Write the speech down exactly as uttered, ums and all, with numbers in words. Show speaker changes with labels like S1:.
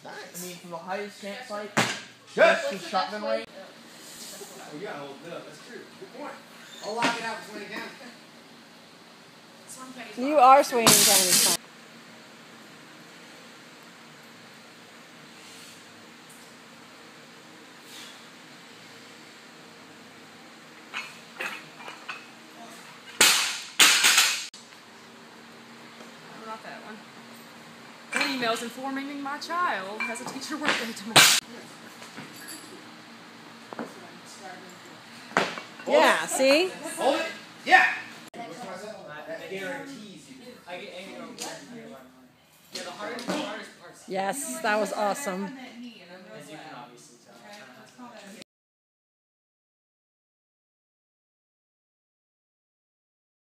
S1: Nice.
S2: I mean, from the highest campsite
S1: Yes.
S2: to shotgun range.
S1: Oh, you gotta hold it up. That's true. Good point. I'll lock it out for twenty counts.
S3: You are swinging counting.
S4: Not that one. One email's informing me my child has a teacher workday tomorrow.
S3: Yeah, see?
S1: Hold it. Yeah.
S5: That guarantees you. I get angry on yeah, the hardest, the hardest parts.
S3: Yes, that was awesome.
S5: As you can